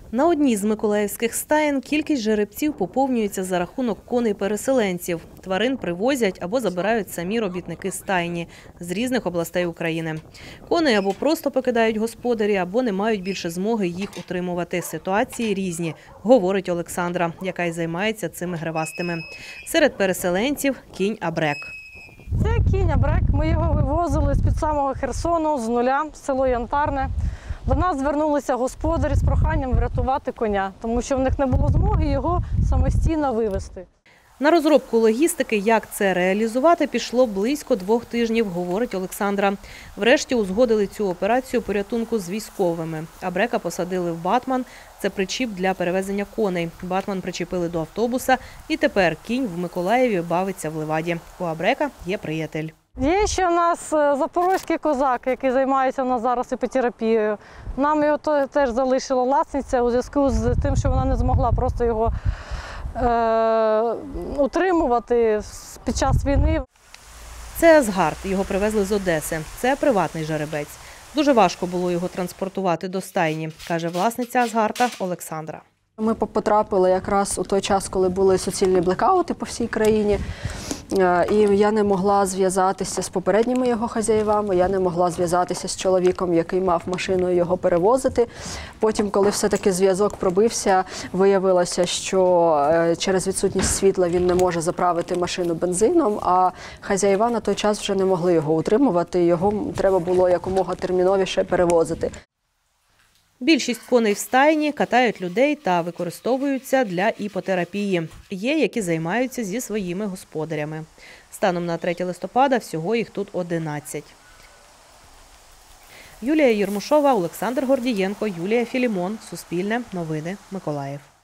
На одній з миколаївських стаєн кількість жеребців поповнюється за рахунок коней-переселенців. Тварин привозять або забирають самі робітники стайні з різних областей України. Коней або просто покидають господарі, або не мають більше змоги їх утримувати. Ситуації різні, говорить Олександра, яка й займається цими гривастими. Серед переселенців – кінь Абрек. Це кінь Абрек. Ми його вивозили з-під самого Херсону, з нуля, село Янтарне. До нас звернулися господарі з проханням врятувати коня, тому що в них не було змоги його самостійно вивезти. На розробку логістики, як це реалізувати, пішло близько 2 тижнів, говорить Олександра. Врешті узгодили цю операцію порятунку з військовими. Абрека посадили в батман – це причіп для перевезення коней. Батман причепили до автобуса, і тепер кінь в Миколаєві бавиться в Леваді. У Абрека є приятель. Є ще в нас запорозький козак, який займається у нас зараз іпотерапією. Нам його теж залишила власниця у зв'язку з тим, що вона не змогла просто його утримувати під час війни. Це Асгард, його привезли з Одеси. Це приватний жеребець. Дуже важко було його транспортувати до стайні, каже власниця Асгарда Олександра. Ми потрапили якраз у той час, коли були суцільні блекаути по всій країні. І я не могла зв'язатися з попередніми його хазяївами, я не могла зв'язатися з чоловіком, який мав машину його перевозити. Потім, коли все-таки зв'язок пробився, виявилося, що через відсутність світла він не може заправити машину бензином, а хазяїва на той час вже не могли його утримувати, його треба було якомога терміновіше перевозити. Більшість коней в стайні катають людей та використовуються для іпотерапії. Є, які займаються зі своїми господарями. Станом на 3 листопада всього їх тут 11. Юлія Єрмушова, Олександр Гордієнко, Юлія Філімон. Суспільне. Новини. Миколаїв.